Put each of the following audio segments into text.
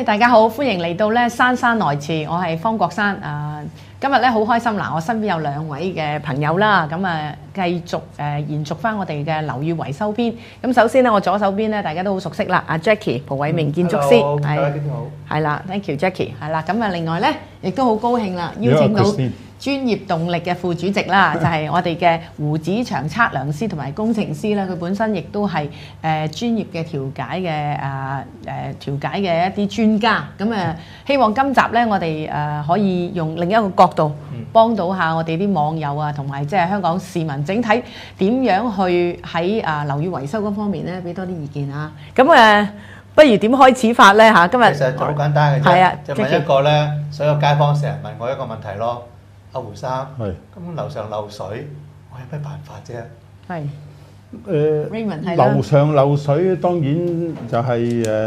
大家好，歡迎嚟到咧姍姍來遲，我係方國珊今日咧好開心嗱，我身邊有兩位嘅朋友啦，咁繼續延續翻我哋嘅樓宇維修篇。咁首先咧，我左手邊咧大家都好熟悉啦，阿 Jackie 蒲偉明建築師，係啦 ，thank you Jackie， 係啦，咁另外咧亦都好高興啦，邀請到專業動力嘅副主席啦，就係我哋嘅胡子祥測量師同埋工程師啦。佢本身亦都係專業嘅調解嘅一啲專家。咁希望今集咧我哋可以用另一個角度幫到下我哋啲網友啊，同埋即係香港市民整體點樣去喺樓宇維修嗰方面咧，俾多啲意見啊。咁不如點開始法咧嚇？今日其實好簡單嘅啫， 係啊， 就問一個咧，所有街坊成日問我一個問題咯。阿胡生，咁樓上漏水，我有咩辦法啫？ 係 ，Raymond 係啦。樓上漏水當然就係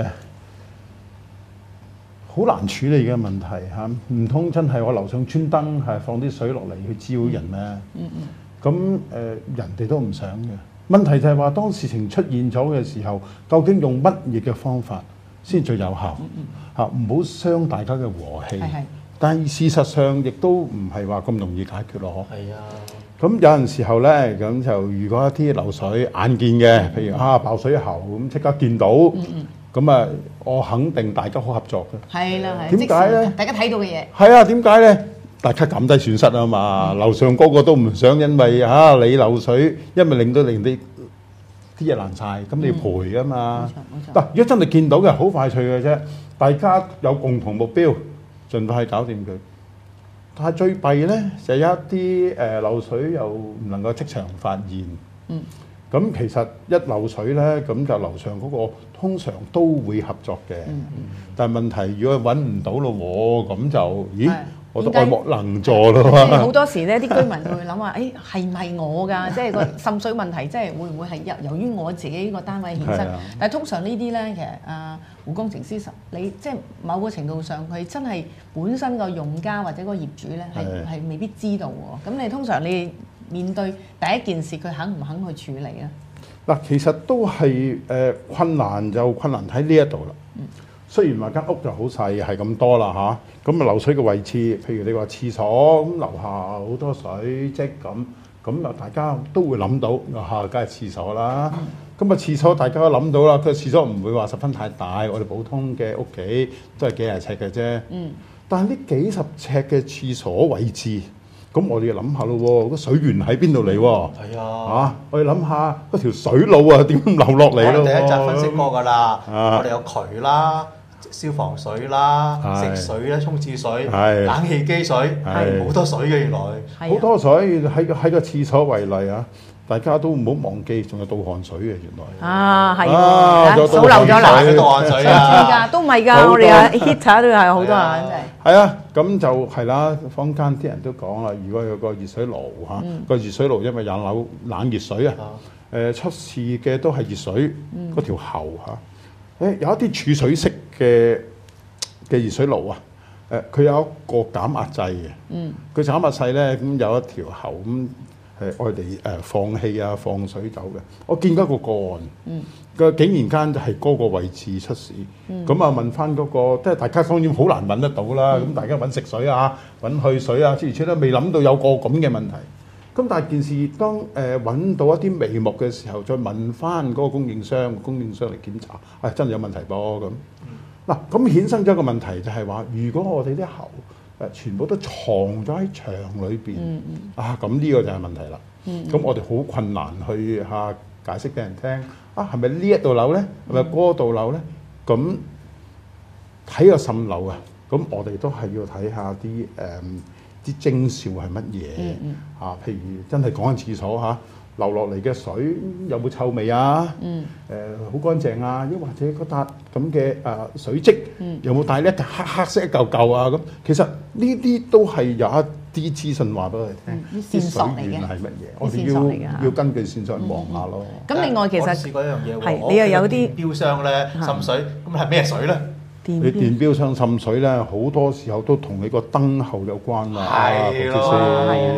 好難處理嘅問題嚇，唔通真係我樓上專登係放啲水落嚟去滋擾人咩？咁人哋都唔想嘅。問題就係話，當事情出現咗嘅時候，究竟用乜嘢嘅方法先最有效？嚇，唔好傷大家嘅和氣。但係事實上亦都唔係話咁容易解決咯，嗬。係啊。咁有陣時候咧，咁就如果一啲漏水眼見嘅，譬如爆水喉咁，即刻見到，咁我肯定大家好合作嘅。係啦，係。點解咧？大家睇到嘅嘢。係啊，點解咧？大家減低損失啊嘛。樓上個個都唔想因為你漏水，因為令到你啲嘢爛晒，咁你要賠噶嘛。冇錯。嗱，如果真係見到嘅，好快脆嘅啫，大家有共同目標。盡快搞掂佢，但係最弊咧就有一啲漏水又唔能夠即場發現。咁其實一漏水咧，咁就樓上嗰個通常都會合作嘅。但係問題如果揾唔到咯喎，咁就我都愛莫能助咯。 好多時咧，啲居民會諗話：誒係唔係我㗎？即係個滲水問題，即係會唔會係由於我自己呢個單位衍生？但係通常呢啲咧，其實胡工程師你即係某個程度上，佢真係本身個用家或者個業主咧，係未必知道喎。咁你通常你面對第一件事，佢肯唔肯去處理咧？ 嗱，其實都係困難就困難喺呢一度啦。雖然話間屋就好細，係咁多啦嚇，咁漏水嘅位置，譬如你話廁所咁，樓下好多水積咁大家都會諗到樓下梗係廁所啦。咁廁所大家都諗到啦，佢廁所唔會話十分太大，我哋普通嘅屋企都係幾廿尺嘅啫。但係呢幾十尺嘅廁所位置，咁我哋要諗下咯喎，個水源喺邊度嚟喎？係啊，我哋諗下嗰條水路點流落嚟咯。我哋第一集分析過㗎啦，我哋有渠啦。消防水啦、食水啦、沖廁水、冷氣機水，好多水嘅原來。好多水喺個廁所為例啊，大家都唔好忘記，仲有倒汗水嘅原來。係喎，數漏咗啦，倒汗水啊， 都唔係㗎，我哋啊 heater 都係好多啊，真係。 係啊，咁就係啦。坊間啲人都講啦，如果有個熱水爐個熱水爐因為有冷熱水啊，出事嘅都係熱水嗰條喉有一啲儲水式嘅熱水爐啊，佢有一個減壓掣嘅，佢減壓掣咧，咁有一條喉咁係愛嚟放氣啊、放水走嘅。我見過一個個案，佢竟然間就係嗰個位置出事，咁問翻嗰個，即係大家當然好難揾得到啦。咁大家揾食水啊、揾去水啊，諸如此類都未諗到有個咁嘅問題。咁但係件事當揾到一啲眉目嘅時候，再問翻嗰個供應商嚟檢查，真係有問題噃咁。嗱，咁衍生咗一個問題就係話，如果我哋啲喉全部都藏咗喺牆裏邊，咁呢個就係問題啦。咁我哋好困難去解釋俾人聽，係咪呢一度漏咧？係咪嗰度漏咧？咁睇個滲漏啊，咁我哋都係要睇下啲徵兆係乜嘢？譬如真係講緊廁所流落嚟嘅水有冇臭味啊？好乾淨啊？抑或者嗰笪咁嘅水漬有冇帶呢一黑色一嚿嚿啊？咁其實呢啲都係有一啲資訊話俾我哋聽，啲水源係乜嘢？我哋要根據線索望下咯。 咁另外其實試過一樣嘢喎， 你又有啲標箱咧滲水，咁係咩水咧？ 你電錶箱滲水咧，好多時候都同你個燈喉有關啦。係咯，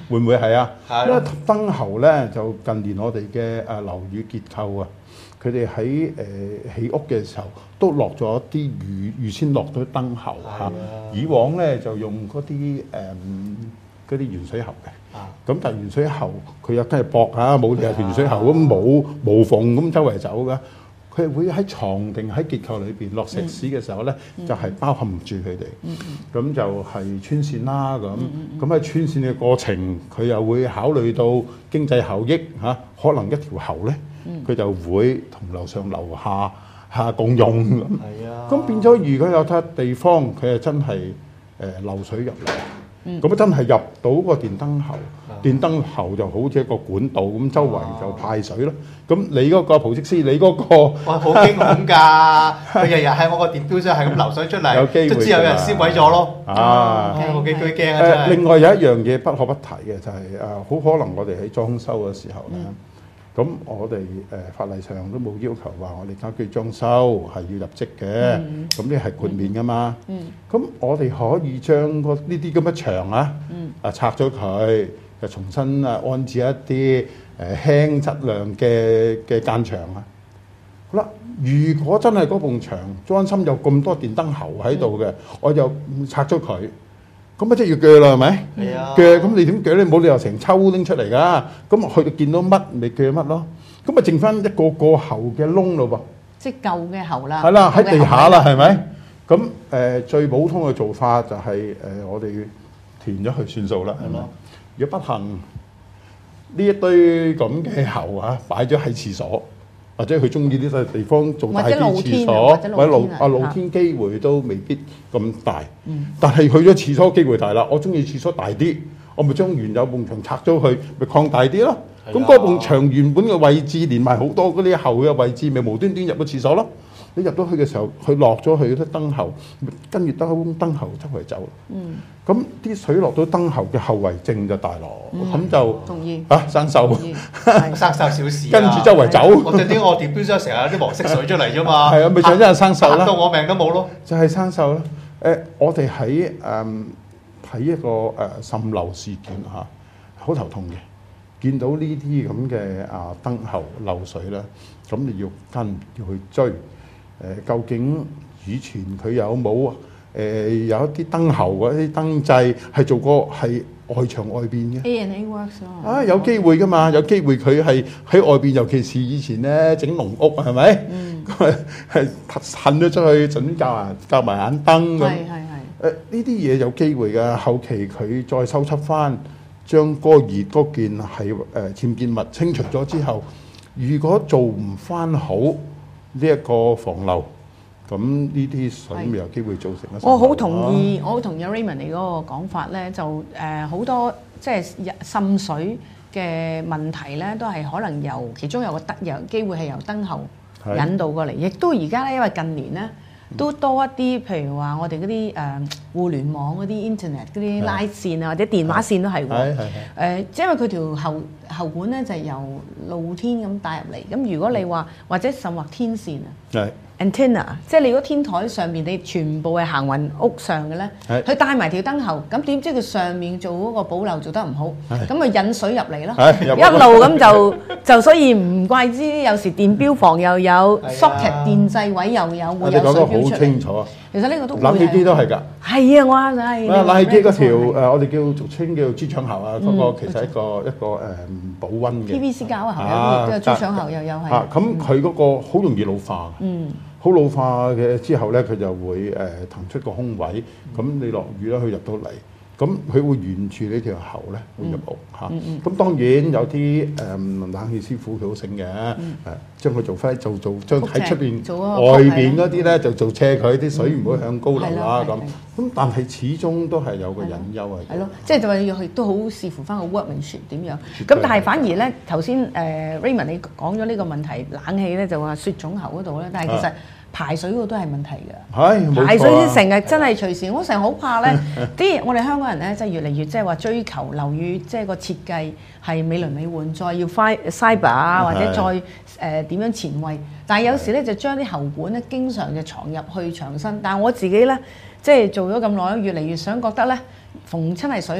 會唔會係啊？ 係因為燈喉咧就近年我哋嘅樓宇結構啊，佢哋喺起屋嘅時候都落咗啲預先落咗燈喉嚇。以往咧就用嗰啲鉛水喉嘅。咁但係鉛水喉佢又梗係薄嚇，冇理由條鉛水喉咁冇無縫咁周圍走噶。佢會喺床定喺結構裏邊落石屎嘅時候咧，就係包含住佢哋。咁就係穿線啦。咁喺穿線嘅過程，佢又會考慮到經濟效益嚇。可能一條喉咧，佢就會同樓上樓下共用咁。 係啊。 咁變咗，如果有笪地方佢係真係漏水入嚟。咁真係入到個電燈喉，電燈喉就好似一個管道咁，周圍就派水咯。咁你嗰個葡職師，你嗰個哇好驚恐㗎！佢日日喺我個電錶箱係咁流水出嚟， 有機會都知有人燒毀咗咯。我幾驚啊！真係。 另外有一樣嘢不可不提嘅就係好可能我哋喺裝修嘅時候咧，咁我哋法例上都冇要求話我哋家居裝修係要入職嘅，咁呢係豁免㗎嘛。咁我哋可以將呢啲咁嘅牆拆咗佢，就重新安置一啲輕質量嘅間牆啊。好啦，如果真係嗰埲牆裝心有咁多電燈喉喺度嘅，我就拆咗佢。咁即係要鋸啦，係咪？ 係啊。 鋸咁你點鋸咧？冇理由成抽拎出嚟㗎。咁去到見到乜咪鋸乜咯。咁咪剩翻一個個喉嘅窿咯噃。 即係舊嘅喉啦。 係啦，喺地下啦，係咪？咁最普通嘅做法就係我哋填咗佢算數啦，係咪？如果不幸呢一堆咁嘅喉擺咗喺廁所，或者佢中意呢個地方做大啲廁所，或者露天機會都未必咁大。但係去咗廁所機會大啦，我中意廁所大啲，我咪將原有埲牆拆咗佢，咪擴大啲咯。咁嗰埲牆原本嘅位置連埋好多嗰啲喉嘅位置，咪無端端入咗廁所咯。你入到去嘅時候，佢落咗去啲燈喉，跟住燈喉周圍走。咁啲水落到燈喉嘅後遺症就大咯。咁就同意生鏽， 生鏽小事。 跟住周圍走。 我哋啲電錶箱成日有啲黃色水出嚟啫嘛。 係啊，咪就真係生鏽啦。 嚇到我命都冇咯。就係生鏽啦。我哋喺睇一個滲漏事件嚇，好頭痛嘅。見到呢啲咁嘅燈喉漏水咧，咁你要去追。究竟以前佢有冇有一啲燈喉嗰啲燈掣係做過係外牆外邊嘅 A&A Works 有機會㗎嘛？有機會佢係喺外邊，尤其是以前咧整農屋係咪？係褪咗出去，準校埋眼燈咁。呢啲嘢有機會㗎。後期佢再修葺翻，將嗰件係僭建物清除咗之後，如果做唔翻好呢一個防漏，咁呢啲水咪有機會造成咧。 我好同意 Raymond 你嗰個講法咧，就好多即係滲水嘅問題咧，都係可能其中有機會係由燈喉引導過嚟，亦都而家咧，因為近年咧都多一啲，譬如話我哋嗰啲互聯網嗰啲 Internet 嗰啲拉線啊，或者電話線都係喎。因為佢條喉管咧就係由露天咁帶入嚟，咁如果你話或者甚或天線啊，antenna， 即係你如果天台上面你全部係行運屋上嘅咧，佢帶埋條燈喉，咁點知佢上面做嗰個保漏做得唔好，咁咪引水入嚟咯，一路咁就所以唔怪之有時電錶房又有 socket 電掣位又有會有水標出嚟。好清楚啊！其實呢個都冷氣機都係㗎。係啊，我啱晒。冷氣機嗰條我哋俗稱叫豬腸喉啊，嗰個其實一個保溫嘅 PVC 膠啊，有豬腸喉又有係。咁佢嗰個好容易老化。好老化嘅之後咧，佢就會騰出個空位，咁你落雨咧，佢入到嚟，咁佢會沿住呢條喉咧會入屋嚇。咁當然有啲冷氣師傅佢好醒嘅，將佢做翻將喺出邊外邊嗰啲咧就做斜佢，啲水唔會向高流啦咁。咁但係始終都係有個隱憂啊。係咯，即係就話都好視乎翻個 workmanship 點樣。咁但係反而咧頭先Raymond 你講咗呢個問題，冷氣咧就話雪種喉嗰度咧，但係其實排水嗰個都係問題㗎。排水成日真係隨時，我成日好怕咧我哋香港人咧，即係越嚟越即係話追求樓宇，即係個設計係美輪美奐，再要 cyber 啊，或者再點樣前衛。但係有時咧就將啲喉管咧經常就藏入去牆身。但係我自己咧即係做咗咁耐，越嚟越想覺得咧，逢親係水喉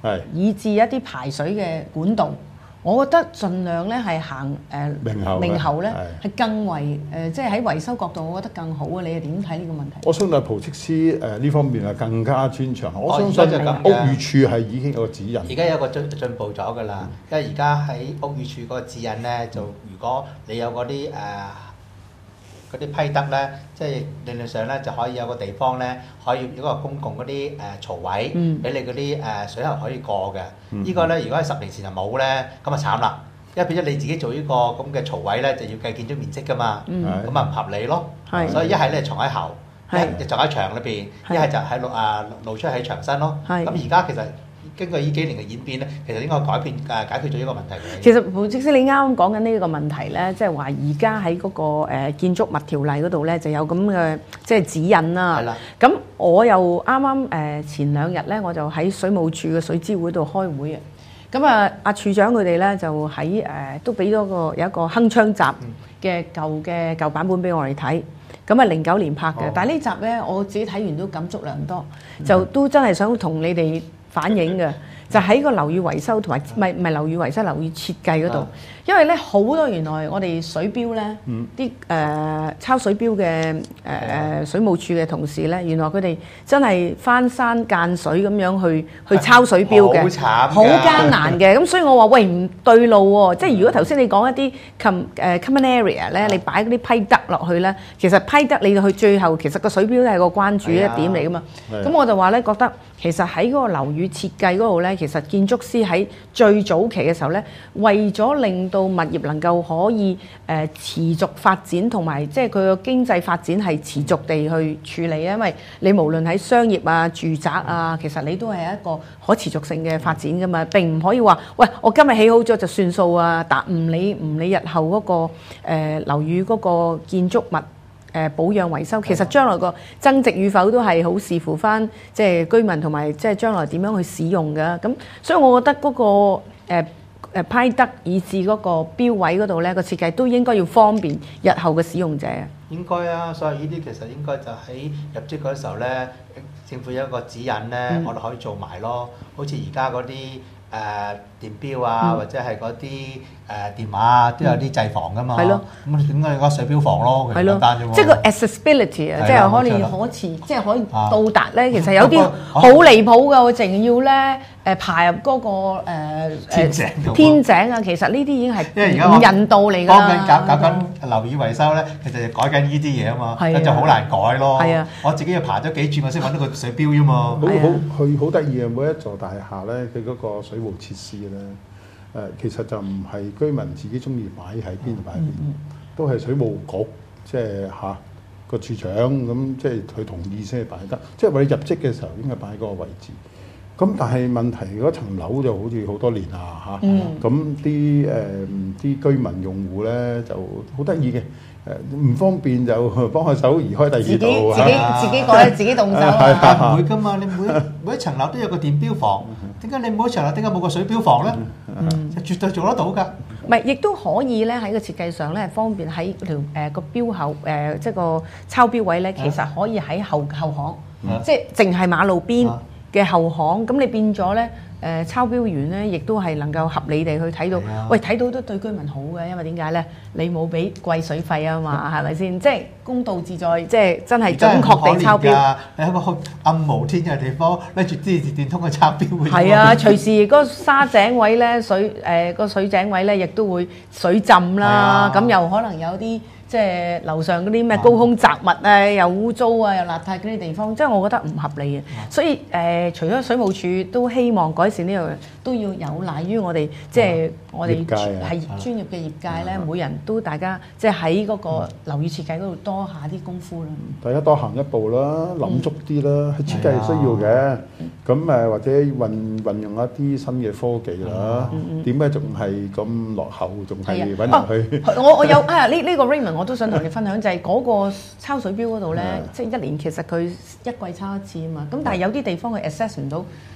以至一啲排水嘅管道。我覺得盡量咧係行明後咧係更為即係喺維修角度，我覺得更好啊！你係點睇呢個問題？ 我相信蒲職師呢方面係更加專長。我相信屋宇署係已經有個指引。 而家有個進步咗㗎啦，因為而家喺屋宇署嗰個指引咧，就如果你有嗰啲批得咧，即係理論上咧就可以有個地方咧，可以有個公共嗰啲槽位，俾你嗰啲水喉可以過嘅。呢個咧如果係10年前就冇咧，咁啊慘啦，因為變咗你自己做呢個咁嘅槽位咧，就要計建築面積㗎嘛，咁啊唔合理咯。所以一係咧藏喺後，一係藏喺牆裏邊，一係就喺露出喺牆身咯。咁而家其實經過呢幾年嘅演變咧，其實應該解決咗呢個問題嘅。 其實蒲職師你啱啱講緊呢個問題咧，即係話而家喺嗰個建築物條例嗰度咧就有咁嘅即係指引啦。係啦。咁我又啱啱前2日咧，我就喺水務署嘅水資會度開會啊。咁阿處長佢哋咧就喺都俾咗有一個鏗鏘集嘅舊版本俾我哋睇。咁啊09年拍嘅，但係呢集咧我自己睇完都感觸良多，就都真係想同你哋反映嘅，就喺個樓宇維修同埋唔係樓宇維修，樓宇設計嗰度。因為咧好多原來我哋水標咧啲抄水標嘅水務署嘅同事咧，原來佢哋真係翻山間水咁樣去抄水標嘅，好慘，好艱難嘅。咁所以我話喂唔對路喎，即係如果頭先你講一啲common area 咧，你擺嗰啲批得落去咧，其實批得你去最後其實個水標都係個關注一點嚟噶嘛。咁我就話咧覺得其實喺嗰個樓宇設計嗰度咧，其實建築師喺最早期嘅時候咧，為咗令到物業能夠可以持續發展，同埋即係佢個經濟發展係持續地去處理，因為你無論喺商業啊、住宅啊，其實你都係一個可持續性嘅發展噶嘛，並唔可以話喂我今日起好咗就算數啊，但唔理日後嗰個樓宇嗰個建築物保養維修，其實將來個增值與否都係好視乎翻即係居民同埋即係將來點樣去使用㗎。咁所以我覺得嗰個批得以至嗰個標位嗰度咧，個設計都應該要方便日後嘅使用者。 應該啊，所以呢啲其實應該就喺入職嗰時候咧，政府有一個指引咧，我哋可以做埋咯。好似而家嗰啲電錶啊，或者係嗰啲電話啊，都有啲制防噶嘛。係咯。咁點解你講水錶防咯？係咯。簡單啫嘛。 即係個 accessibility 啊，即係可以可持，即係可以到達咧。其實有啲好離譜㗎，我淨要咧爬入嗰個天井啊。其實呢啲已經係唔人道嚟㗎啦。 幫緊搞緊樓宇維修咧，其實就改緊呢啲嘢啊嘛，咁就好難改咯。係啊。我自己要爬咗幾轉，我先揾到個水錶啫嘛。 好得意啊！每一座大廈咧，佢嗰個水務設施咧，其實就唔係居民自己中意擺喺邊就擺喺邊，都係水務局即係個處長咁，即係佢同意先係擺得。即係話你入職嘅時候應該擺嗰個位置。咁但係問題嗰層樓就好似好多年啦咁啲居民用戶咧就好得意嘅。唔方便就幫下手移開第二度自己改自己動手唔會㗎嘛，你每一層樓都有個電錶房，點解你每一層樓點解冇個水錶房咧？絕對做得到㗎。 唔係，亦都可以咧喺個設計上咧方便喺條個標後即係個抄標位咧，其實可以喺後巷，即係淨係馬路邊嘅後巷，咁你變咗咧。抄標員咧，亦都係能夠合理地去睇到，喂睇到都對居民好嘅，因為點解咧？你冇俾貴水費啊嘛，係咪先？即係公道自在，即係真係準確地抄標。 你喺個暗無天嘅地方拎住支電通去抄標會。 係啊，隨時嗰沙井位咧個水井位咧，亦都會水浸啦，咁又可能有啲。即係樓上嗰啲咩高空雜物啊，又污糟啊，又邋遢嗰啲地方，即係我覺得唔合理嘅。所以除咗水務署都希望改善呢樣，都要有賴於我哋即係我哋係專業嘅業界咧，每人都大家即係喺嗰個樓宇設計嗰度多下啲功夫啦。 大家多行一步啦，諗足啲啦，喺設計係需要嘅。咁或者運用一啲新嘅科技啦。點解仲係咁落後，仲係揾人去？ 我有呢個 Raymond。我都想同你分享，就係嗰個抄水錶嗰度咧，即係一年其實佢一季抄一次啊嘛。咁但係有啲地方佢 access 唔到，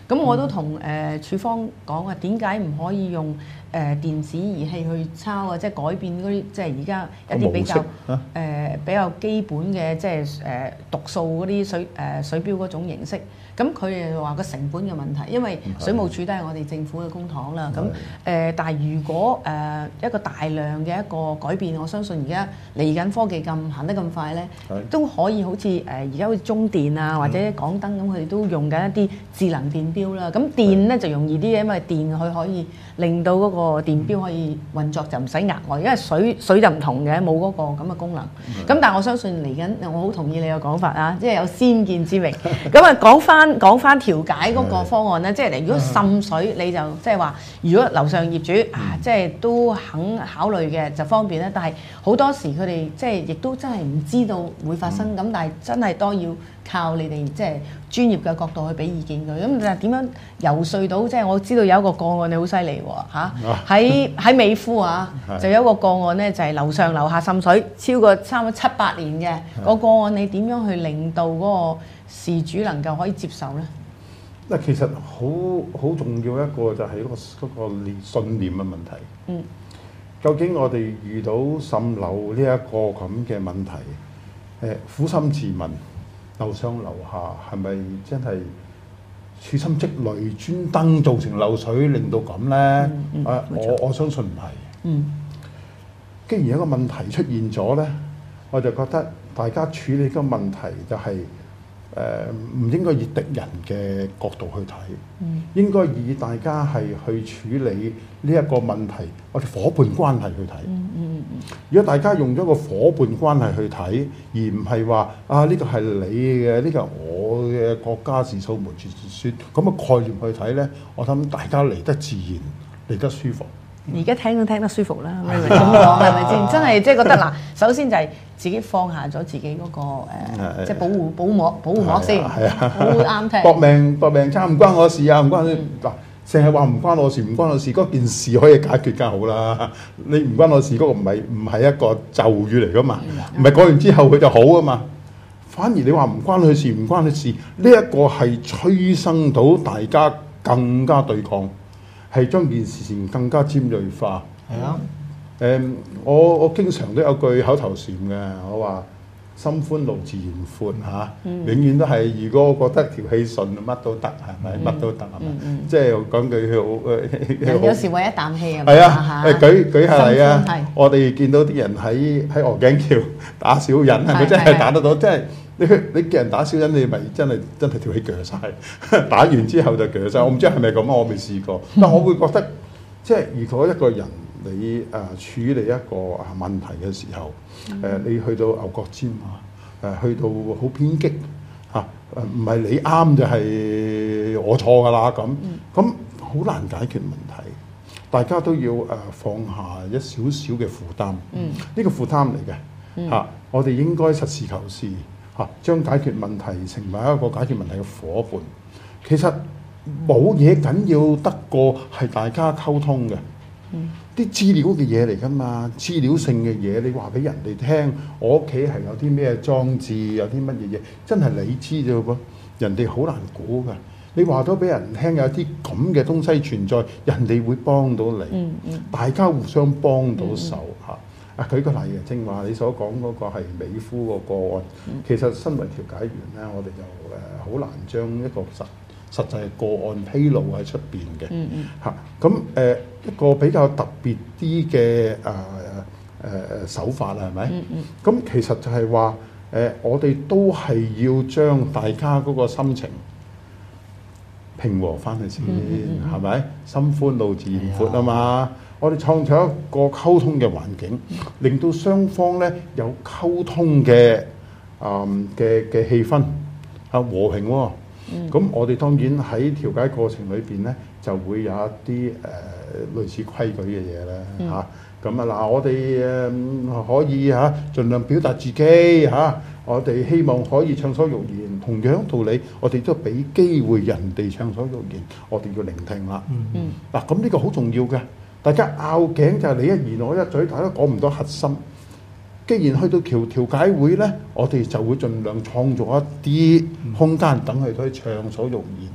咁我都同處方講啊，點解唔可以用電子儀器去抄啊？即係改變嗰啲即係而家一啲比較基本嘅即係讀數嗰啲水錶嗰種形式。咁佢哋話個成本嘅問題，因為水務署都係我哋政府嘅公帑啦。咁但係如果一個大量嘅一個改變，我相信而家嚟緊科技咁行得咁快咧，都可以好似而家好似中電啊或者港燈咁，佢哋都用緊一啲智能電錶啦。咁電咧就容易啲嘅，因為電佢可以令到嗰個電錶可以運作，就唔使額外，因為水就唔同嘅，冇嗰個咁嘅功能。咁但係我相信嚟緊，我好同意你嘅講法啊，即係有先見之明。咁啊講翻調解嗰個方案咧，即係如果滲水，你就即係話，如果樓上業主即係都肯考慮嘅就方便咧。但係好多時佢哋即係亦都真係唔知道會發生，咁但係真係都要靠你哋即係專業嘅角度去俾意見佢。咁但係點樣游說到？即係我知道有一個個案你好犀利喎嚇，喺美孚啊，就有一個個案咧，就係樓上樓下滲水超過差唔多7-8年嘅個案，你點樣去令到嗰個事主能夠可以接受咧？ 嗱，其實好重要一個就係嗰個信念嘅問題。究竟我哋遇到滲漏呢一個咁嘅問題，苦心自問，樓上樓下係咪真係處心積慮專登造成漏水，令到咁咧？我相信唔係。既然有一個問題出現咗咧，我就覺得大家處理個問題就係唔應該以敵人嘅角度去睇，應該以大家係去處理呢一個問題，我哋夥伴關係去睇。如果大家用咗個夥伴關係去睇，而唔係話呢個係你嘅，呢個係我嘅國家事掃門前雪咁嘅概念去睇咧，我諗大家嚟得自然，嚟得舒服。 而家聽都聽得舒服啦，咁講係咪先？真係即係覺得嗱，首先就係自己放下咗自己嗰個即係保護膜先，好啱聽。 搏命差唔關我事啊，唔關你嗱，成日話唔關我事，唔關我事，嗰件事可以解決梗好啦。你唔關我事嗰個唔係一個咒語嚟噶嘛，唔係講完之後佢就好啊嘛。反而你話唔關佢事，唔關佢事，呢一個係催生到大家更加對抗。係將件事情更加尖鋭化。係啊，我經常都有句口頭禪嘅，我話心寬路自然寬嚇，永遠都係。如果我覺得條氣順，乜都得，係咪？乜都得係咪？即係講句好。 人有時為一啖氣係啊，舉下例啊，我哋見到啲人喺鵝頸橋打小人，係咪真係打得到？即係。你叫人打小人，你咪真係條氣鋸晒，打完之後就鋸晒。我唔知係咪咁啊，我未試過。但我會覺得，即係如果一個人你處理一個問題嘅時候，你去到牛角尖去到好偏激唔係你啱就係我錯㗎啦咁好難解決問題。大家都要放下一少少嘅負擔，呢個負擔嚟嘅我哋應該實事求是。將解決問題成為一個解決問題嘅夥伴，其實冇嘢緊要得過係大家溝通嘅。啲資料嘅嘢嚟㗎嘛，資料性嘅嘢，你話俾人哋聽，我屋企係有啲咩裝置，有啲乜嘢嘢，真係你知啫噃，人哋好難估㗎。你話咗俾人聽有啲咁嘅東西存在，人哋會幫到你，大家互相幫到手嚇。舉個例嘅，正話你所講嗰個係美孚個個案，其實身為調解員咧，我哋就好難將一個實際個案披露喺出邊嘅咁一個比較特別啲嘅手法係咪？咁其實就係話我哋都係要將大家嗰個心情平和翻去先，係咪？心寬路自然闊啊嘛！我哋創造一個溝通嘅環境，令到雙方咧有溝通嘅嘅氣氛和平喎。咁我哋當然喺調解過程裏邊咧，就會有一啲類似規矩嘅嘢啦咁嗱，我哋可以盡量表達自己我哋希望可以暢所欲言。同樣道理，我哋都俾機會人哋暢所欲言，我哋要聆聽啦。嗱，咁呢個好重要嘅。大家拗頸就係你一言我一嘴，大家講唔到核心。既然去到調解會咧，我哋就會盡量創造一啲空間，等佢可以暢所欲言。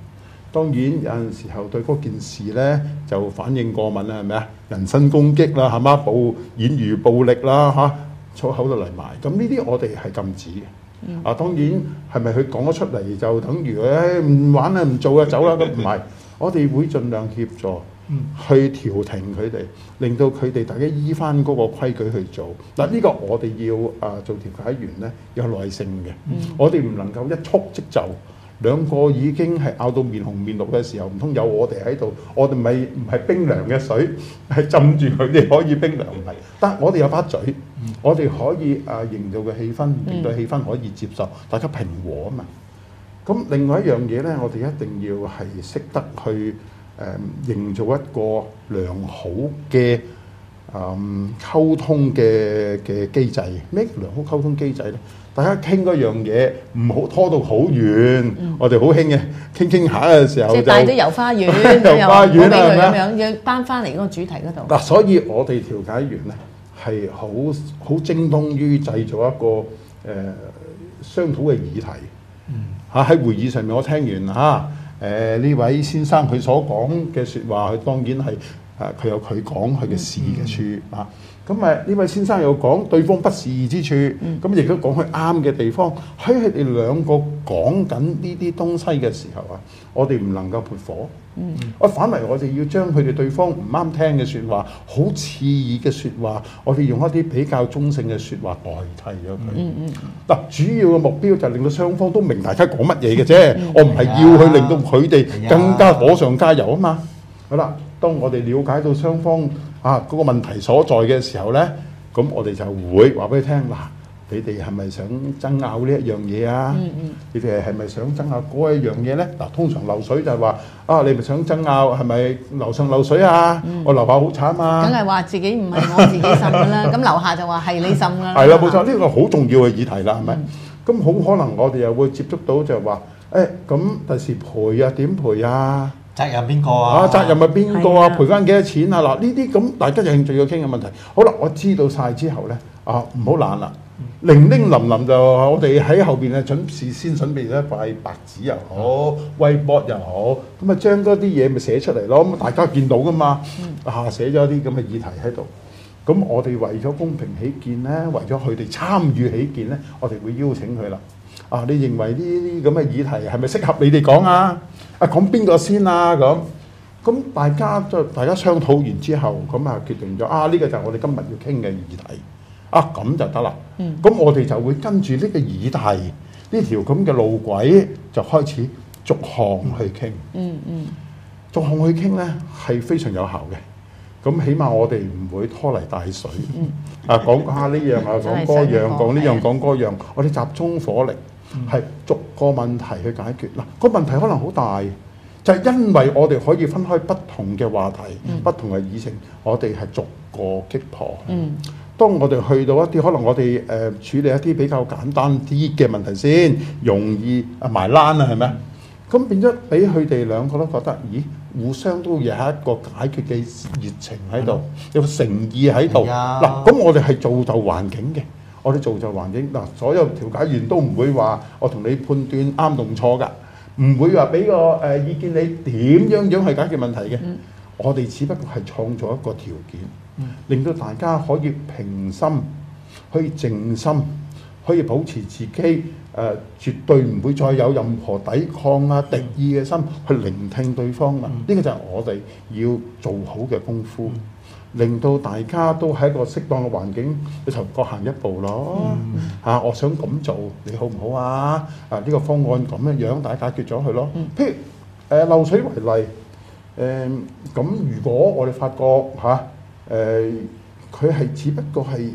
當然有陣時候對嗰件事咧就反應過敏啦，係咪啊？人身攻擊啦，係嘛？言語暴力啦，嚇粗口都嚟埋。咁呢啲我哋係禁止嘅。當然係咪佢講咗出嚟就等於唔玩啦、唔做啦、走啦？咁唔係，我哋會盡量協助去調停佢哋，令到佢哋大家依翻嗰個規矩去做。嗱，呢個我哋要做調解員咧有耐性嘅，我哋唔能夠一觸即就。兩個已經係拗到面紅面綠嘅時候，唔通有我哋喺度？我哋唔係冰涼嘅水，係浸住佢哋可以冰涼，唔係。但我哋有把嘴，我哋可以營造嘅氣氛，令到氣氛可以接受，大家平和啊嘛。咁另外一樣嘢咧，我哋一定要係識得去營造一個良好嘅溝通嘅機制。咩叫良好溝通機制咧？大家傾嗰樣嘢唔好拖到好遠，我哋好興嘅傾下嘅時候就即係帶咗遊花園， 遊花園俾佢啦， 咁樣要搬翻嚟嗰個主題嗰度。 嗱，所以我哋調解員咧係好精通於製造一個商討嘅議題。喺會議上面，我聽完呢位先生佢所講嘅説話，佢當然係佢有佢講佢嘅是嘅處啊。咁呢位先生又講對方不是之處，咁亦都講佢啱嘅地方。喺佢哋兩個講緊呢啲東西嘅時候我哋唔能夠撥火。反為我哋要將佢哋對方唔啱聽嘅説話、好刺耳嘅説話，我哋用一啲比較中性嘅説話代替咗佢。嗱，主要嘅目標就係令到雙方都明大家講乜嘢嘅啫。我唔係要去令到佢哋更加火上加油啊嘛。好啦，當我哋了解到雙方嗰個問題所在嘅時候咧，咁我哋就會話俾佢聽嗱，你哋係咪想爭拗呢一樣嘢啊？你哋係咪想爭拗嗰一樣嘢咧？嗱，通常漏水就係話你咪想爭拗係咪樓上漏水啊？我樓下好慘啊！ 梗係話自己唔係我自己滲㗎啦，咁樓下就話係你滲㗎啦。 係啦，冇錯，呢個好重要嘅議題啦，係咪？咁好可能我哋又會接觸到就係話咁第時賠啊，點賠啊？ 責任邊個啊？ 責任係邊個啊？賠翻幾多錢啊？嗱，呢啲咁大家有興趣要傾嘅問題。好啦，我知道晒之後咧，唔好懶啦，零零林林就我哋喺後邊事先準備咗一塊白紙又好，whiteboard又好，咁將嗰啲嘢咪寫出嚟咯。咁大家見到噶嘛？寫咗啲咁嘅議題喺度。咁我哋為咗公平起見咧，為咗佢哋參與起見咧，我哋會邀請佢啦。你認為呢啲咁嘅議題係咪適合你哋講啊？講邊個先啊？咁大家商討完之後，咁決定咗呢個就係我哋今日要傾嘅議題。咁就得啦。咁我哋就會跟住呢個議題，呢條咁嘅路軌就開始逐項去傾。逐項去傾咧係非常有效嘅。咁起碼我哋唔會拖泥帶水。講下呢樣講嗰樣，講呢樣講嗰樣，我哋集中火力。係逐個問題去解決。嗱，個問題可能好大，就係因為我哋可以分開不同嘅話題、不同嘅議程，我哋係逐個擊破。當我哋去到一啲可能我哋處理一啲比較簡單啲嘅問題先，容易埋欄啊，係咪？咁變咗俾佢哋兩個都覺得，咦，互相都有一個解決嘅熱情喺度，有誠意喺度。嗱，咁我哋係造就環境嘅。我哋造就環境嗱，所有調解員都唔會話我同你判斷啱同錯㗎，唔會話俾個意見你點樣去解決問題嘅。我哋只不過係創造一個條件，令到大家可以平心，可以靜心，可以保持自己絕對唔會再有任何抵抗敵意嘅心去聆聽對方啦。呢個就係我哋要做好嘅功夫。令到大家都喺一個適當嘅環境，你就各行一步咯。我想咁做，你好唔好啊？呢個方案咁樣，大家解決咗佢咯。譬如漏水為例，咁如果我哋發覺佢係只不過係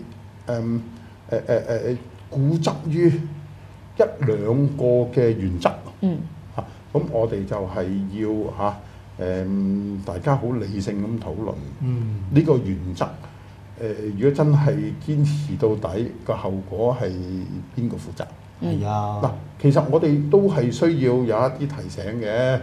固執於一兩個嘅原則，咁我哋就係要大家好理性咁討論呢個原則。如果真係堅持到底，個後果係邊個負責？ 係啊。 嗱，其實我哋都係需要有一啲提醒嘅。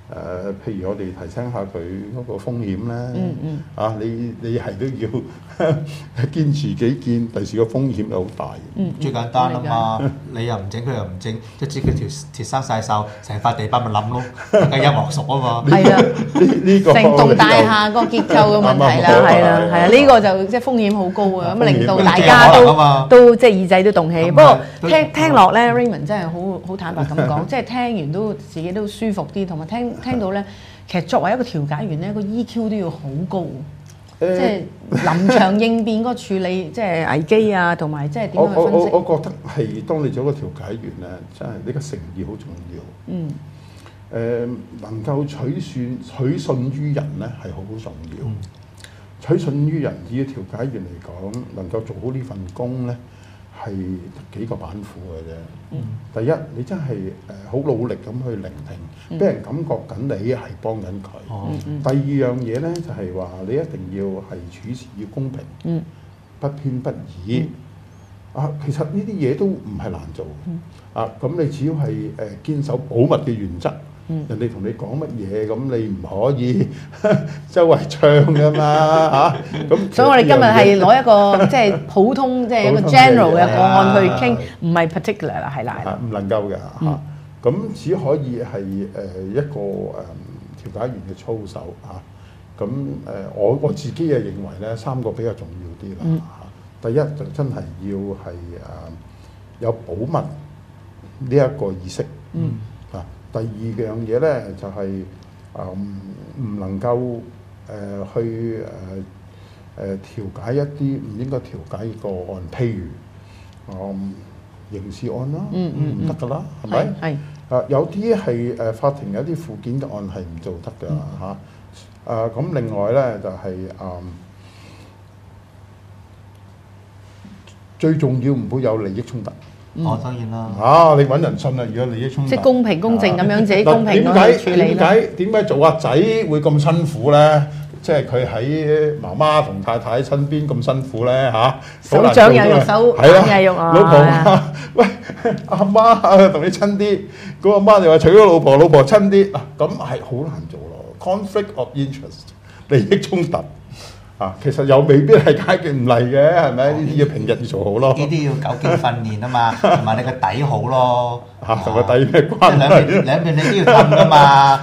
譬如我哋提醒下佢嗰個風險咧，啊，你係都要堅持己見，第時個風險又好大。 最簡單啊嘛，你又唔整佢又唔整，即係佢條鐵生晒鏽，成塊地板咪冧咯，大家一鑊熟啊嘛。 係啊， 呢個成棟大廈個結構嘅問題啦，係啦，係啊，呢個就即係風險好高啊，咁令到大家都即係耳仔都動氣。不過聽落咧 ，Raymond 真係好坦白咁講，即係聽完都自己都舒服啲，同埋聽到咧，其實作為一個調解員咧，個 EQ 都要好高，即係臨場應變嗰個處理，即係危機啊，同埋即係點樣去分析。 我覺得係當你做一個調解員咧，真係你個誠意好重要。能夠取信於人咧係好重要。取信於人，以調解員嚟講，能夠做好呢份工咧，係幾個板斧嘅啫。第一，你真係好努力咁去聆聽，俾人感覺緊你係幫緊佢。第二樣嘢咧就係話，你一定要係處事要公平，不偏不倚。其實呢啲嘢都唔係難做。咁你只要係堅守保密嘅原則。人哋同你講乜嘢，咁你唔可以周圍唱噶嘛咁所以我哋今日係攞一個即係普通即係一個 general 嘅個案去傾，唔係 particular 啦，係啦。 唔能夠嘅咁只可以係一個調解員嘅操守咁我自己嘅認為咧，3個比較重要啲啦第一就真係要係有保密呢一個意識。第二樣嘢咧就係唔能夠去調解一啲唔應該調解嘅個案，譬如刑事案啦，唔得㗎啦，係咪？係有啲係法庭有啲附件嘅案係唔做得㗎咁另外咧就係最重要唔會有利益衝突。 當然啦。 你揾人信啦！如果利益衝突， 即係公平公正咁樣自己公平咁去處理啦。 點解做阿仔會咁辛苦咧？即係佢喺媽媽同太太身邊咁辛苦咧手掌又用手硬又用老婆話：喂，阿媽同你親啲，嗰阿媽就話娶咗老婆，老婆親啲咁係好難做咯。Conflict of interest， 利益衝突。其實又未必係解決唔嚟嘅，係咪？呢啲要平日要做好咯。 呢啲要久經訓練啊嘛，同埋你個底好咯。 同個底咩關係？ 兩邊你都要氹噶嘛。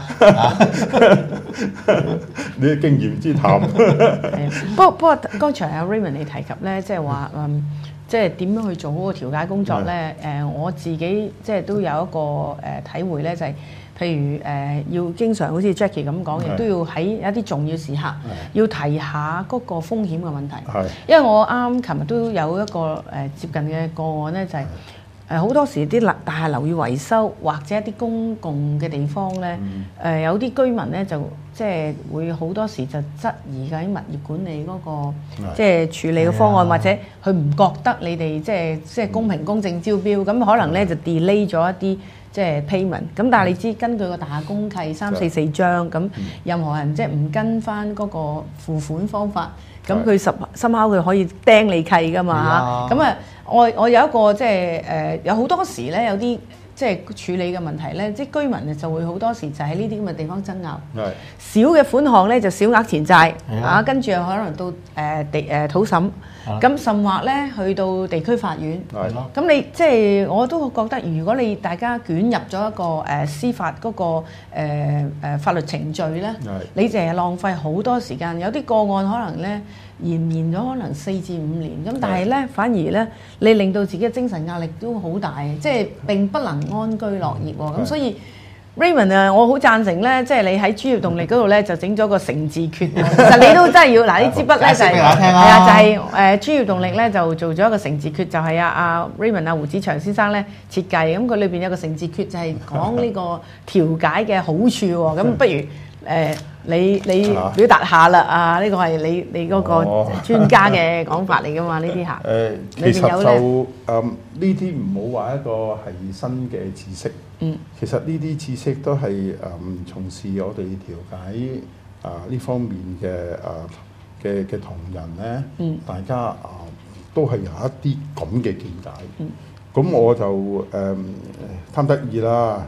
你嘅經驗之談。 不過剛才阿 Raymond 你提及咧，即係話即係點樣去做好個調解工作咧？我自己即係都有一個體會咧，就係。譬如要經常好似 Jackie 咁講，亦都要喺一啲重要時刻要提下嗰個風險嘅問題。因為我啱琴日都有一個接近嘅個案咧，就係好多時啲大廈樓宇維修或者一啲公共嘅地方咧，有啲居民咧就即係會好多時就質疑緊物業管理嗰個即係處理嘅方案，或者佢唔覺得你哋即係公平公正招標，咁可能咧就 delay 咗一啲。即係 payment， 咁但係你知根據個大廈公契344章，咁任何人即係唔跟翻嗰個付款方法，咁佢深刻佢可以釘你契噶嘛嚇。咁我有一個即係有好多時咧有啲即係處理嘅問題咧，即係居民就會好多時就喺呢啲咁嘅地方爭拗。小嘅款項咧就小額錢債跟住又可能到土審。咁甚或咧，去到地區法院，咁你即係我都覺得，如果你大家捲入咗一個司法嗰個法律程序咧，你淨係浪費好多時間。有啲個案可能咧延咗可能4至5年，咁但係咧反而咧你令到自己嘅精神壓力都好大，即係並不能安居樂業喎。咁所以Raymond 啊，我好贊成咧，即係你喺專業動力嗰度咧就整咗個成字訣。其實你都真係要嗱呢支筆咧就係專業動力咧就做咗一個成字訣，就係阿 Raymond 胡子祥先生咧設計。咁佢裏邊有個成字訣就係講呢個調解嘅好處喎。咁不如你表達下啦，呢個係你嗰個專家嘅講法嚟㗎嘛？呢啲嚇其實就呢啲唔好話一個係新嘅知識。其實呢啲知識都係從事我哋調解呢方面嘅同仁咧，大家都係有一啲咁嘅見解。咁我就貪得意啦。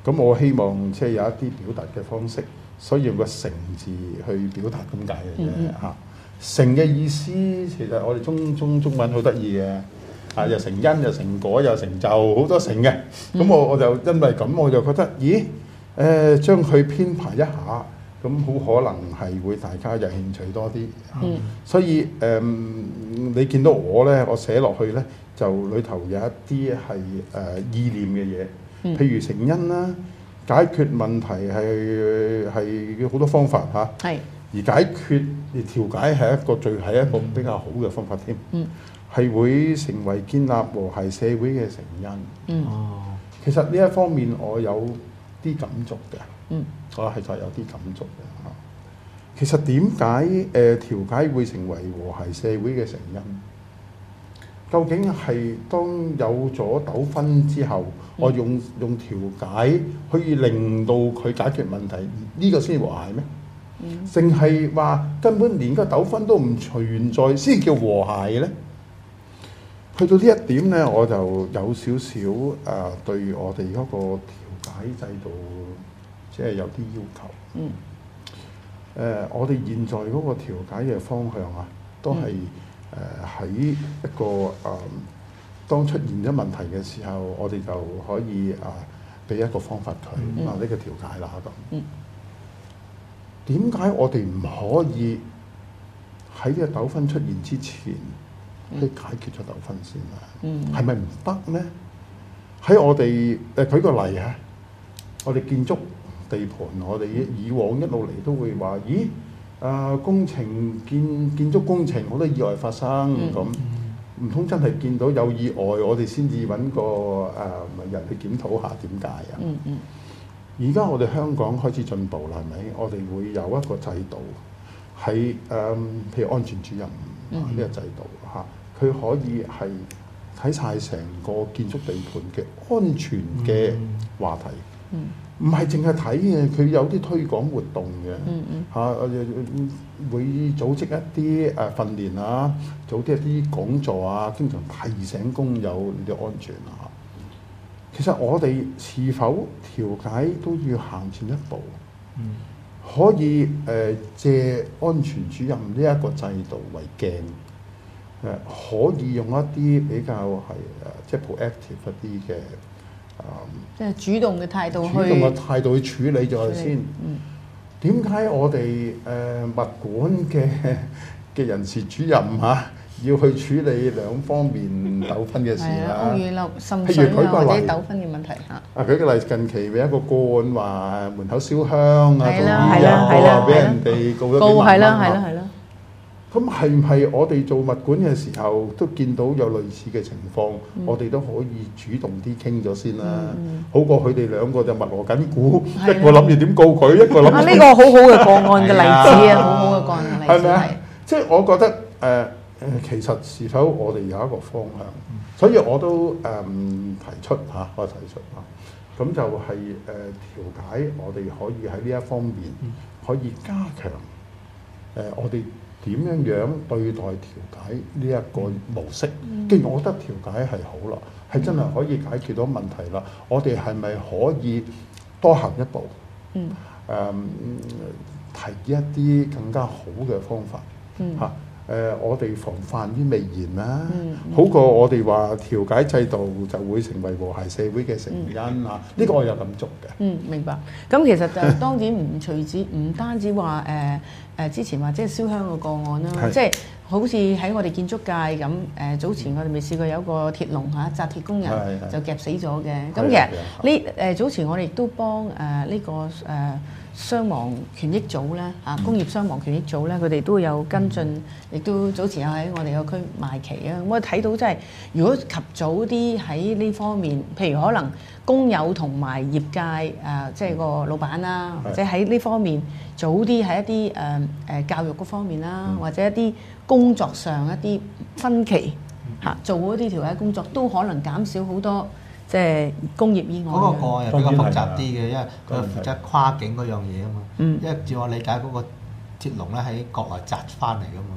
咁我希望即係有一啲表達嘅方式，所以用個成字去表達咁解嘅啫嚇。成嘅意思其實我哋中文好得意嘅，又成因又成果又成就，好多成嘅。咁我就因為咁我就覺得，咦將佢編排一下，咁好可能係會大家有興趣多啲。所以你見到我咧，我寫落去咧就裏頭有一啲係意念嘅嘢，譬如成因啦，解決問題係好多方法嚇。 係。 而調解係一個比較好嘅方法添，係會成為建立和諧社會嘅成因。其實呢一方面我有啲感觸嘅，我係就有啲感觸嘅嚇。其實點解調解會成為和諧社會嘅成因？究竟係當有咗糾紛之後，我用調解可以令到佢解決問題，呢個先和諧咩？淨係話根本連個糾紛都唔存在先叫和諧呢？去到呢一點呢，我就有少少對我哋嗰個調解制度即係有啲要求。我哋現在嗰個調解嘅方向啊，都係喺一個當出現咗問題嘅時候，我哋就可以俾一個方法佢呢個調解啦咁。點解我哋唔可以喺呢個糾紛出現之前去解決咗糾紛先啊？係咪唔得呢？喺我哋舉個例啊，我哋建築地盤，我哋以往一路嚟都會話，咦工程建築工程好多意外發生咁，唔通真係見到有意外，我哋先至揾個人去檢討下點解啊？而家我哋香港開始進步啦，係咪？我哋會有一個制度係譬如安全主任呢個制度嚇，佢可以係睇晒成個建築地盤嘅安全嘅話題，唔係淨係睇嘅，佢有啲推廣活動嘅嚇，會組織一啲訓練啊，組織一啲講座啊，經常提醒工友呢啲安全啊。其實我哋是否調解都要行前一步，可以借安全主任呢一個制度為鏡，可以用一啲比較係即係 proactive 一啲嘅即係主動嘅態度去處理咗先。點解我哋物管嘅人事主任要去處理兩方面糾紛嘅事啦？ 譬如舉個例，或者糾紛嘅問題嚇。 舉個例，近期有一個個案話門口燒香啊，俾人哋告咗幾萬蚊。咁係唔係我哋做物管嘅時候都見到有類似嘅情況，我哋都可以主動啲傾咗先啦，好過佢哋兩個就密鑼緊鼓，一個諗住點告佢，一個諗住呢個好好嘅個案嘅例子啊，好好嘅個案嘅例子係咪啊？即係我覺得其實是否我哋有一個方向，所以我都提出咁就係調解，我哋可以喺呢一方面可以加強我哋點樣對待調解呢一個模式。既然我覺得調解係好啦，係真係可以解決到問題啦，我哋係咪可以多行一步？提一啲更加好嘅方法嚇。我哋防範於未然啦，好過我哋話調解制度就會成為和諧社會嘅成因啊！呢個我有感觸嘅。 明白。咁其實就當然唔單止話之前話即係燒香嘅個案啦，即係好似喺我哋建築界咁早前我哋未試過有個鐵籠紮鐵工人就夾死咗嘅。咁其實早前我哋亦都幫呢個傷亡權益組咧工業傷亡權益組咧，佢哋都有跟進，亦都早前有喺我哋個區賣旗啊！我睇到真係，如果及早啲喺呢方面，譬如可能工友同埋業界即係個老闆啦，或者喺呢方面早啲喺一啲教育嗰方面啦，或者一啲工作上一啲分歧做嗰啲調解工作，都可能減少好多。即係工業意外嗰個個案又比較複雜啲嘅，因為佢負責跨境嗰樣嘢啊嘛。因為照我理解，嗰個鐵籠咧喺國內摘翻嚟噶嘛。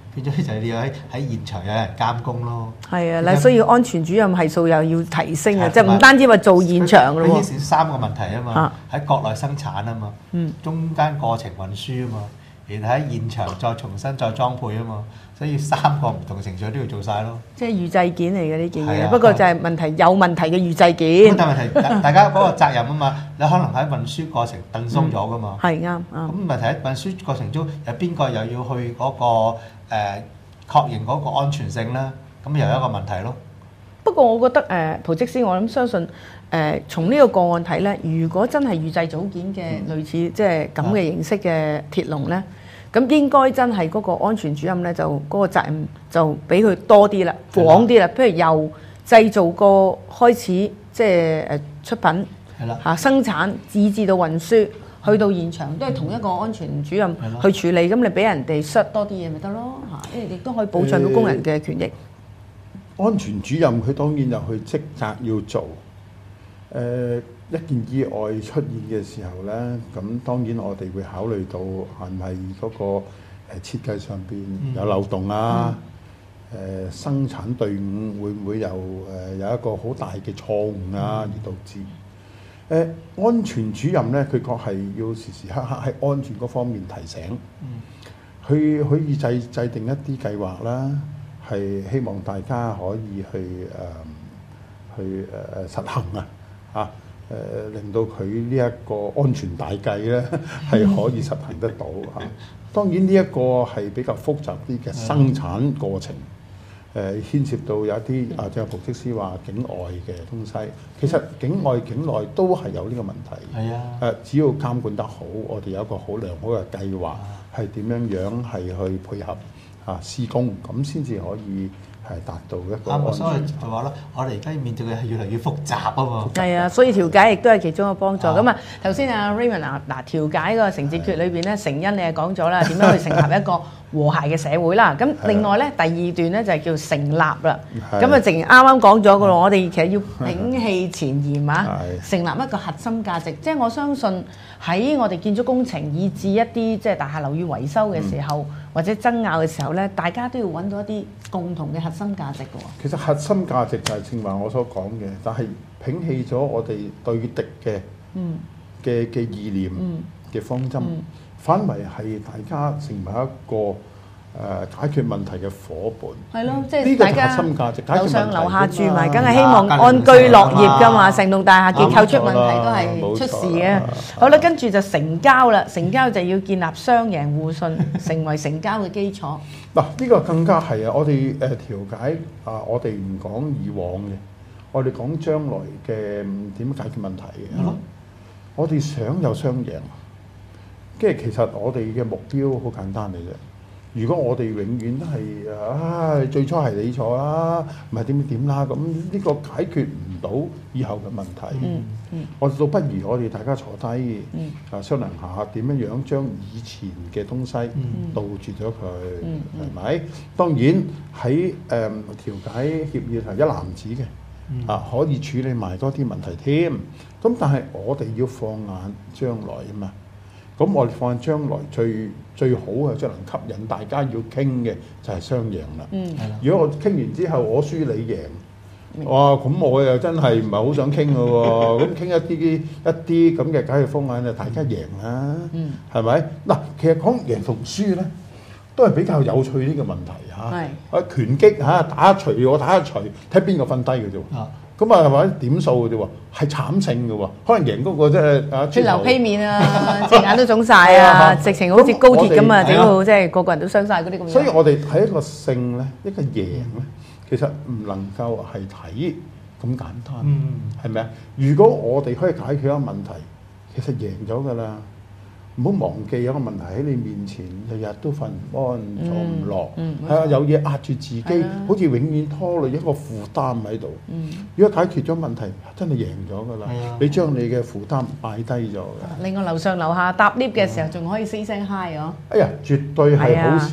變咗就你要喺現場有人監工咯。 係啊，嗱，所以安全主任係數又要提升啊，即係唔單止話做現場咯喎。牽涉3個問題啊嘛，喺國內生產啊嘛，中間過程運輸啊嘛，然後喺現場再重新再裝配啊嘛，所以3個唔同程序都要做晒咯。 即係預製件嚟嘅呢件嘢，不過就係問題有問題嘅預製件。 但問題大家嗰個責任啊嘛，你可能喺運輸過程燉鬆咗噶嘛。 係啱。 咁問題喺運輸過程中有邊個又要去嗰個確認嗰個安全性啦？咁又有一個問題咯。 不過我覺得陶則師，我諗相信從呢個個案睇咧，如果真係預製組件嘅類似即係咁嘅形式嘅鐵籠咧，咁應該真係嗰個安全主任咧就嗰個責任就俾佢多啲啦，廣啲啦。譬如由製造個開始，即係出品嚇生產，以至到運輸，去到現場都係同一個安全主任去處理。咁你俾人哋 shut 多啲嘢咪得咯嚇，因為亦都可以保障到工人嘅權益。 安全主任佢當然有佢職責要做。一件意外出現嘅時候咧，咁當然我哋會考慮到係咪嗰個設計上邊有漏洞啊？生產隊伍會唔會有一個好大嘅錯誤啊，而導致安全主任咧，佢確係要時時刻刻喺安全嗰方面提醒，佢可以制定一啲計劃啦，係希望大家可以去實行啊，令到佢呢一個安全大計咧係可以實行得到嚇。當然呢一個係比較複雜啲嘅生產過程，牽涉到有一啲即係陶則師話境外嘅東西，其實境外境內都係有呢個問題。 係啊， 只要監管得好，我哋有一個好良好嘅計劃，係點樣係去配合施工，咁先至可以係達到一個安全。 所以就話啦，我哋而家面對嘅係越嚟越複雜啊嘛。 係啊，所以調解亦都係其中一個幫助。咁頭先阿 Raymond 調解個成節決裏邊咧，成因你係講咗啦，點樣去成立一個和諧嘅社會啦。咁另外咧，第2段咧就係叫成立啦。咁正如啱啱講咗噶咯，我哋其實要摒棄前嫌成立一個核心價值。即係我相信喺我哋建築工程以至一啲即係大廈樓宇維修嘅時候，或者爭拗嘅時候咧，大家都要揾到一啲共同嘅核心價值嘅喎。 其實核心價值就係正話我所講嘅，但係摒棄咗我哋對敵嘅意念嘅方針，反為係大家成為一個解決問題嘅伙伴。 係咯，即係大家核心價值， 樓上樓下住埋，梗係希望安居樂業㗎嘛。成棟大廈結構出問題都係出事嘅。好啦，跟住就成交啦，成交就要建立雙贏互信，成為成交嘅基礎。 嗱，呢個更加係啊！我哋調解我哋唔講以往嘅，我哋講將來嘅點解決問題嘅。我哋想有雙贏，跟住其實我哋嘅目標好簡單嘅啫。如果我哋永遠都係最初係你錯啦，唔係點啦，咁呢個解決唔到以後嘅問題。我哋倒不如我哋大家坐低商量下點樣將以前嘅東西杜絕咗佢，係咪？當然喺調解協議係一籃子嘅，可以處理埋多啲問題添。咁但係我哋要放眼將來啊嘛。咁我哋放眼將來最好嘅，即係能吸引大家要傾嘅就係雙贏啦。如果我傾完之後我輸你贏，哇！咁我又真係唔係好想傾嘅喎。咁傾一啲咁嘅解決方案就大家贏啦，係咪？嗱，其實講贏同輸咧，都係比較有趣呢個問題嚇。拳擊打一錘我打一錘，睇邊個瞓低嘅啫。咁啊，或者點數嘅啫喎，係慘勝嘅喎，可能贏嗰個即係血流披面啊，隻眼都腫晒啊，直情好似高鐵咁啊，整到即係個個人都傷晒嗰啲咁樣。 所以我哋睇一個勝咧，一個贏咧，其實唔能夠係睇咁簡單，係咪啊？如果我哋可以解決一個問題，其實贏咗㗎啦。唔好忘記有個問題喺你面前，日日都瞓唔安，坐唔落，有嘢壓住自己，好似永遠拖累一個負擔喺度。如果解決咗問題，真係贏咗㗎啦！你將你嘅負擔擺低咗嘅。 另外樓上樓下搭 lift 嘅時候，仲可以 say 聲 hi 哦。 哎呀，絕對係好事。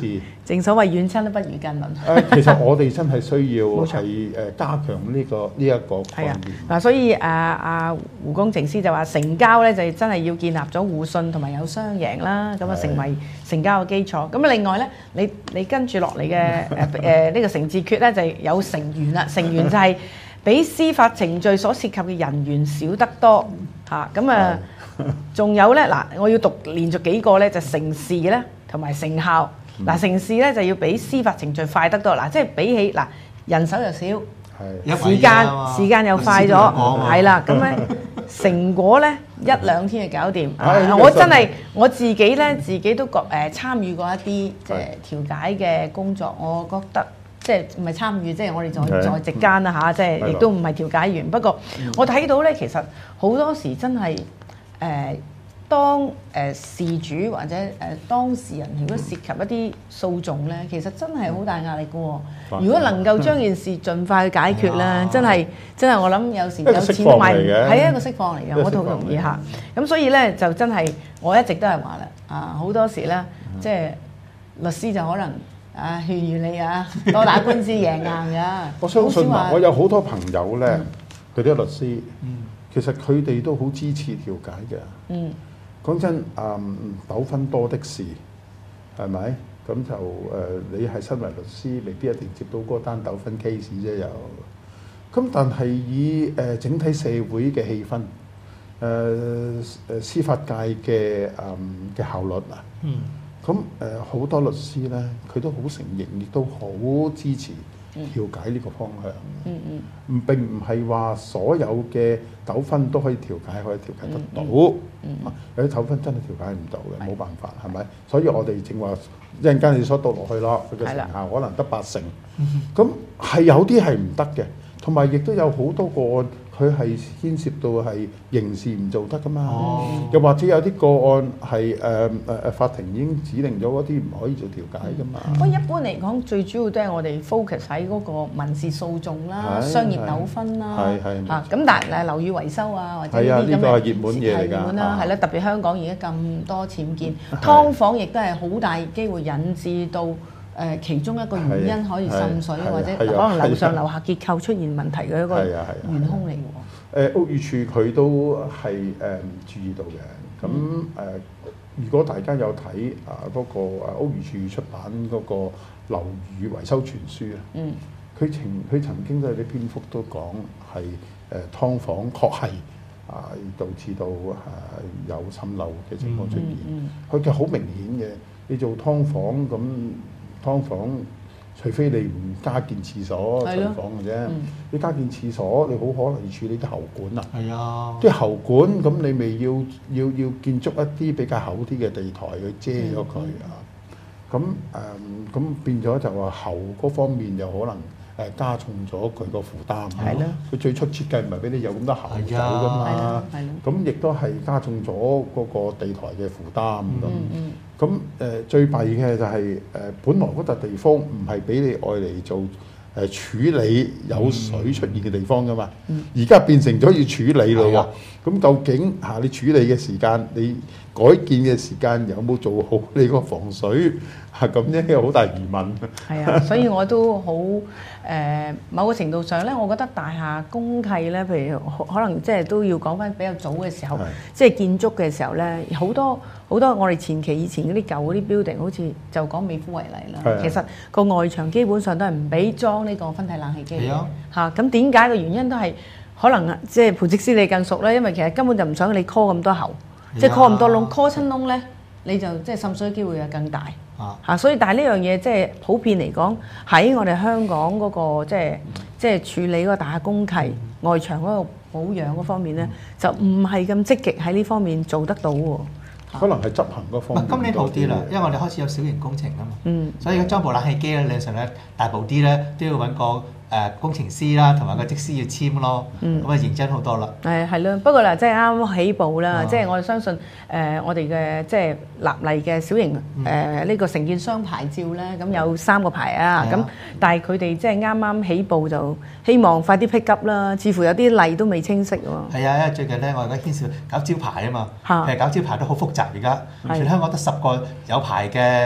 正所謂遠親都不如近鄰。 其實我哋真係需要冇錯係加強呢一個概係啊念。， 嗱，所以胡工程師就話成交咧就真係要建立咗互信同埋有雙贏啦，咁啊係成為成交嘅基礎。咁啊另外咧，你跟住落嚟嘅呢個成字訣咧就係有成員啦，成員就係比司法程序所涉及嘅人員少得多嚇。咁啊，仲有咧嗱，我要讀連續幾個咧，就成事咧同埋成效。嗱，成事咧就要比司法程序快得多。嗱，即係比起嗱人手又少。 係時間又快咗，係啦，咁咧成果咧1、2天就搞掂。我真係我自己都參與過一啲即係調解嘅工作，我覺得即係唔係參與，即係我哋在席間啦嚇，即係亦都唔係調解員。不過我睇到咧，其實好多時真係當事主或者當事人如果涉及一啲訴訟咧，其實真係好大壓力嘅喎。如果能夠將件事盡快去解決咧，真係我諗有時有錢都買唔係一個釋放嚟嘅，我都好同意嚇。咁所以咧就真係我一直都係話啦，好多時咧即係律師就可能勸喻你多打官司贏硬㗎。 我相信我有好多朋友咧，佢啲律師，其實佢哋都好支持調解嘅。講真，糾紛多的是，係咪？咁就你係身為律師，未必一定接到嗰單糾紛 case 啫。又咁，但係以整體社會嘅氣氛，司法界嘅效率啊，咁好多律師咧，佢都好承認，亦都好支持調解呢個方向。並唔係話所有嘅糾紛都可以調解得到。有啲糾紛真係調解唔到嘅，冇辦法，係咪？所以我哋正話一陣間你所讀落去咯，佢嘅成效可能得80%。咁係有啲係唔得嘅，同埋亦都有好多個案，佢係牽涉到係刑事唔做得噶嘛。又或者有啲個案係法庭已經指定咗嗰啲唔可以做調解噶嘛。 不過一般嚟講，最主要都係我哋 focus 喺嗰個民事訴訟啦、商業糾紛啦嚇。咁但係樓宇維修啊，或者呢啲咁嘅呢個係熱門嘢嚟㗎。 熱門啦，係啦，特別香港而家咁多僭建，劏房亦都係好大機會引致到其中一個原因可以滲水，或者可能樓上樓下結構出現問題嘅一個元兇嚟嘅喎。 屋宇署佢都係注意到嘅。咁如果大家有睇嗰個屋宇署出版嗰個樓宇維修全書啊，佢曾經都有啲篇幅都講係劏房確係導致到有滲漏嘅情況出現。佢嘅好明顯嘅，你做劏房咁劏房，除非你唔加建廁所上房嘅啫。你加建廁所，你好可能要處理啲喉管啊。係啊，啲喉管咁你咪要建築一啲比較厚啲嘅地台去遮咗佢啊。咁變咗就話喉嗰方面又可能加重咗佢個負擔。係咯，佢最初設計唔係俾你有咁多喉走噶嘛。係咯，咁亦都係加重咗嗰個地台嘅負擔咁。最弊嘅就係本來嗰笪地方唔係俾你愛嚟做處理有水出現嘅地方噶嘛，而家變成咗要處理咯喎。咁究竟你處理嘅時間，你改建嘅時間有冇做好你個防水？咁呢好大疑問。係啊，所以我都好某個程度上咧，我覺得大廈公契咧，譬如可能即係都要講翻比較早嘅時候，即係建築嘅時候咧，好多我哋以前嗰啲舊嗰啲 building， 好似就講美孚為例啦。其實個外牆基本上都係唔俾裝呢個分體冷氣機嘅嚇。咁點解嘅原因都係可能即係培植師你更熟咧，因為其實根本就唔想你 call 咁多喉，即係 call 咁多窿 ，call 親窿咧你就即係滲水機會又更大。所以但係呢樣嘢即係普遍嚟講，喺我哋香港嗰個即係處理嗰個大廈公契外牆嗰個保養嗰方面咧，就唔係咁積極喺呢方面做得到喎。 可能係執行嗰方面。 今年好啲啦，因為我哋開始有小型工程啊嘛。所以裝部冷氣機咧，理論上咧大部啲咧都要揾個工程師啦，同埋個則師要簽咯。咁啊認真好多啦。係咯，不過嗱，即係啱啱起步啦，即係我哋相信我哋嘅即係立例嘅小型呢個承建商牌照咧，咁有3個牌啊。咁但係佢哋即係啱啱起步，就希望快啲 pick up 啦。似乎有啲例都未清晰喎。係啊，因為最近咧我而家牽涉搞招牌啊嘛，其實搞招牌都好複雜而家。全香港得10個有牌嘅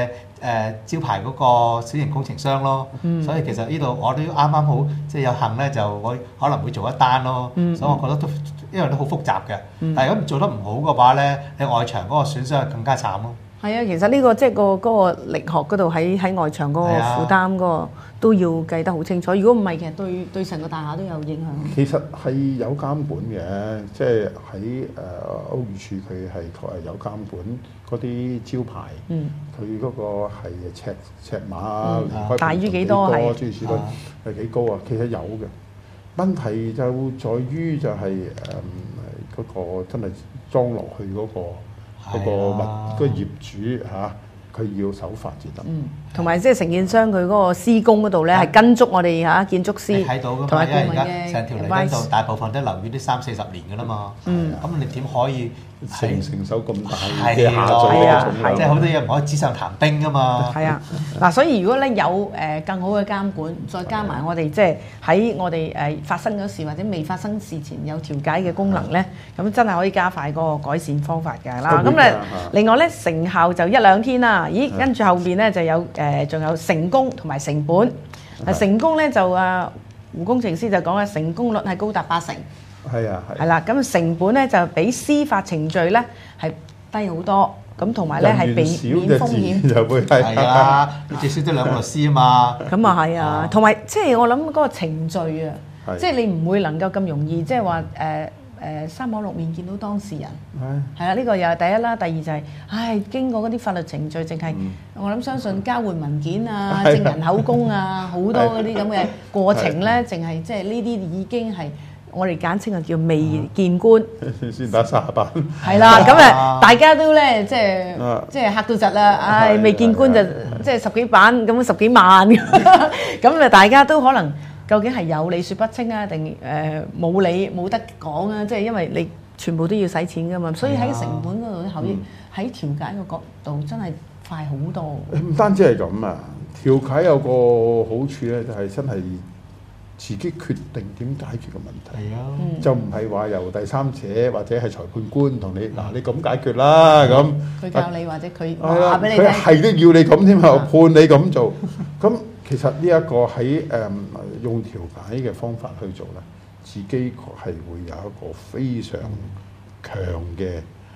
招牌嗰個小型工程商咯。所以其實呢度我都啱啱好即係有幸咧，就我可能會做一單咯。所以我覺得都因為都好複雜嘅。但係如果做得唔好嘅話咧，你外牆嗰個損傷更加慘咯。 係啊，其實呢個即係嗰個力學嗰度喺外牆嗰個負擔嗰個都要計得好清楚。如果唔係，其實對成個大廈都有影響。 其實係有監管嘅，即係喺屋宇署佢係確係有監管嗰啲招牌，佢嗰個係尺碼離開大於幾多係？ 諸如此類係幾高啊？其實有嘅，問題就在於就係嗰個真係裝落去嗰個嗰個業主嚇，佢要守法至得。 同埋即係承建商佢嗰個施工嗰度咧，係跟足我哋嚇建築師睇到㗎嘛， 同埋因為而家顧問嘅成條嚟嗰度大部分都樓宇都30-40年㗎啦嘛。咁你點可以承受咁大嘅係下咯墜嘅重量？ 即係好多嘢唔可以紙上談兵㗎嘛。 係啊，嗱，所以如果咧有更好嘅監管，再加埋我哋即係喺我哋發生咗事或者未發生事前有調解嘅功能咧，咁真係可以加快嗰個改善方法㗎啦。咁咧另外咧成效就1-2天啦。咦，跟住後邊咧就有仲有成功同埋成本。成功咧就胡工程師就講啦，成功率係高達80%。 係啊， 係啦，咁成本咧就比司法程序咧係低好多，咁同埋咧係避免風險。 就會係啊，你最少都2個律師啊嘛。 咁啊係啊，同埋即係我諗嗰個程序啊，即係你唔會能夠咁容易，即係話三口六面見到當事人。係啦，呢個又係第一啦，第二就係，經過嗰啲法律程序，淨係我諗相信交換文件啊、證人口供啊，好多嗰啲咁嘅過程咧，淨係即係呢啲已經係。我哋簡稱叫未見官， 先打30板。 係啦，咁大家都咧即係嚇到窒啦！唉，未見官就即係10幾板咁10幾萬咁大家都可能究竟係有理説不清啊，定冇理冇得講啊？即係因為你全部都要使錢噶嘛，所以喺成本嗰度效益喺調解個角度真係快好多。 唔單止係咁啊，調解有個好處咧，就係真係自己決定點解決嘅問題，就唔係話由第三者或者係裁判官同你嗱，你咁解決啦咁。佢教你或者佢話俾你聽， 佢係都要你咁添啊，判你咁做。咁其實呢一個喺用調解嘅方法去做咧，自己係會有一個非常強嘅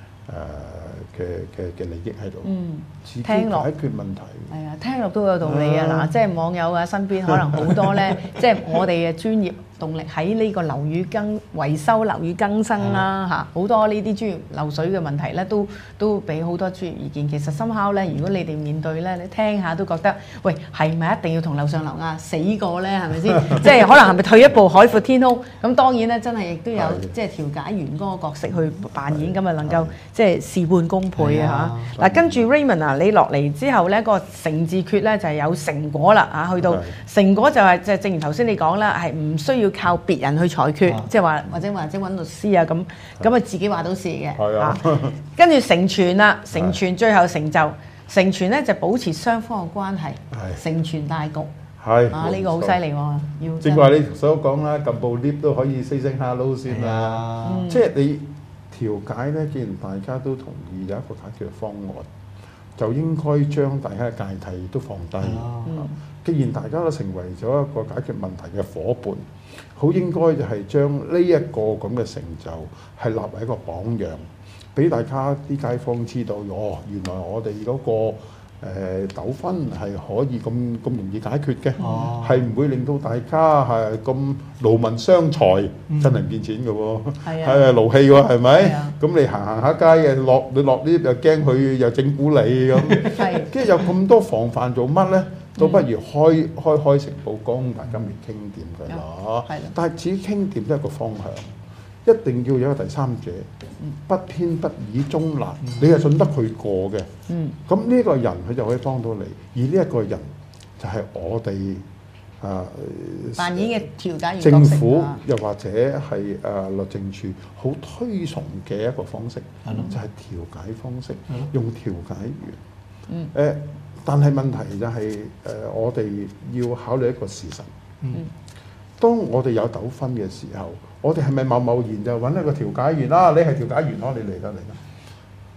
嘅利益喺度，自己解決問題。 係啊，聽落都有道理啊！嗱，即係網友啊，身邊可能好多咧，即係我哋嘅專業動力喺呢個樓宇維修、樓宇更新啦嚇，好多呢啲專業漏水嘅問題咧，都俾好多專業意見。其實深刻咧，如果你哋面對咧，你聽下都覺得，喂，係咪一定要同樓上樓下死過咧？係咪先？即係可能係咪退一步海闊天空？咁當然咧，真係亦都有即係調解員嗰個角色去扮演，咁啊能夠即係事半功倍啊嚇！嗱，跟住 Raymond 啊，你落嚟之後咧，個成字訣咧就係有成果啦嚇，去到成果就係即係正如頭先你講啦，係唔需要靠別人去裁決，即係話或者揾律師啊咁啊自己話到事嘅嚇。跟住成全啦，成全最後成就，成全咧就保持雙方嘅關係，成全大局。係啊，呢個好犀利喎！要正話你所講啦，撳部 lift 都可以 say 聲 hello 先啦。即係你調解咧，既然大家都同意有一個解決方案，就應該將大家嘅芥蒂都放低。既然大家都成為咗一個解決問題嘅夥伴，好應該就係將呢一個咁嘅成就係立為一個榜樣，俾大家啲街坊知道，哦，原來我哋嗰個糾紛係可以咁容易解決嘅，係唔會令到大家係咁勞民傷財，真係唔見錢嘅喎，係勞氣喎，係咪？咁你行下街嘅你落呢又驚佢又整蠱你咁，跟住有咁多防範做乜咧？倒不如開誠佈公，大家咪傾掂佢咯。但係至於傾掂都係一個方向，一定要有一個第三者，不偏不倚中立，你係信得佢過嘅。咁呢個人佢就可以幫到你，而呢一個人就係我哋扮演嘅調解員政府又或者係律政處好推崇嘅一個方式，就係調解方式，用調解員。但係問題就係我哋要考慮一個事實。當我哋有糾紛嘅時候，我哋係咪貿貿然就揾一個調解員啦？你係調解員咯，你嚟啦嚟啦。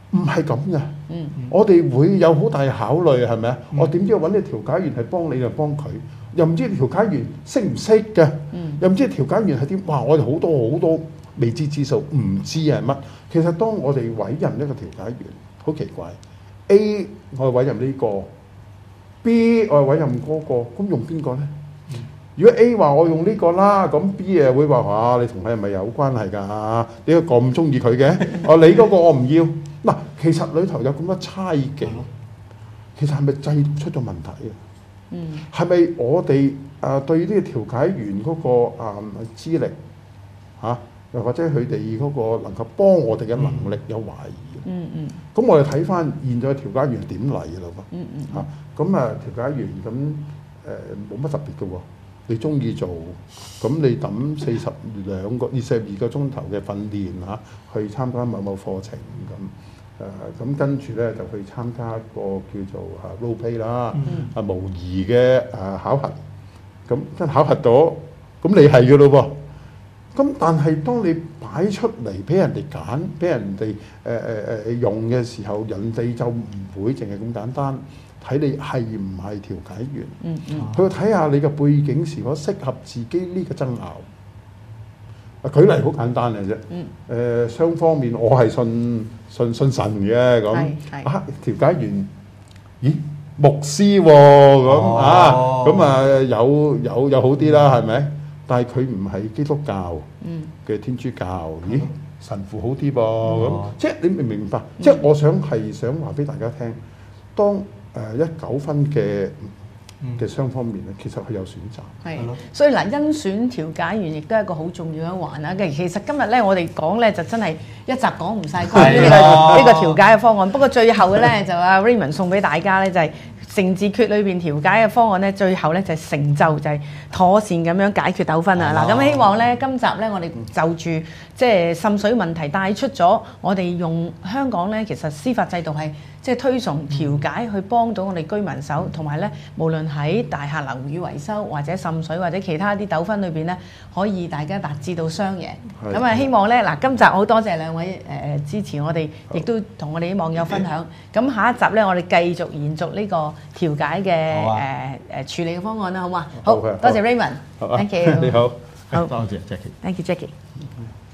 唔係咁嘅。我哋會有好大考慮係咪啊？我點知揾你調解員係幫你定幫佢？又唔知調解員識唔識嘅？又唔知調解員係啲哇！我哋好多未知之數，唔知係乜。其實當我哋委任一個調解員，好奇怪。A 我係委任呢個 ，B 我係委任嗰個，咁用邊個咧？如果 A 話我用呢個啦，咁 B 會話你同佢係咪有關係㗎？你個咁中意佢嘅？你嗰個我唔要。嗱，其實裏頭有咁多猜忌，其實係咪制度出咗問題啊？係咪我哋對呢個調解員嗰個資歷又或者佢哋嗰個能夠幫我哋嘅能力有懷疑？咁我哋睇翻現在嘅調解員點嚟嘅咯噃？咁調解員咁冇乜特別嘅喎。你中意做，咁你抌42個鐘頭嘅訓練去參加某課程咁跟住咧就去參加一個叫做role play 啦，模擬嘅考核，咁真考核到，咁你係嘅咯噃。咁但係當你擺出嚟俾人哋揀，俾人哋用嘅時候，人哋就唔會淨係咁簡單。睇你係唔係調解員，佢會睇下你嘅背景是否適合自己呢個爭拗。舉例好簡單嘅啫，雙方面我係信神嘅咁，調解員，咦牧師喎咁有好啲啦，係咪？但係佢唔係基督教嘅天主教，咦神父好啲噃咁，即係你明唔明白？即係我想話俾大家聽，當19分嘅雙方面咧，其實佢有選擇。 係，所以嗱，甄選調解員亦都係一個好重要一環啦。其實今日咧，我哋講咧就真係一集講唔晒關於呢個調解嘅方案。不過最後咧就阿 Raymond 送俾大家咧就係成字訣裏邊調解嘅方案咧，最後咧就係成就就係妥善咁樣解決糾紛啊！嗱，咁希望咧今集咧我哋就住即係滲水問題帶出咗我哋用香港咧，其實司法制度係即係推崇調解去幫到我哋居民手，同埋咧無論喺大廈樓宇維修或者滲水或者其他啲糾紛裏邊咧，可以大家達至到雙贏。咁啊，希望咧嗱，今集好多謝兩位支持我哋，亦都同我哋啲網友分享。咁下一集咧，我哋繼續延續呢個調解嘅處理嘅方案啦，好嘛？好，多謝 Raymond，thank you。 你好， 好， 多謝 Jackie。 Thank you, Jackie。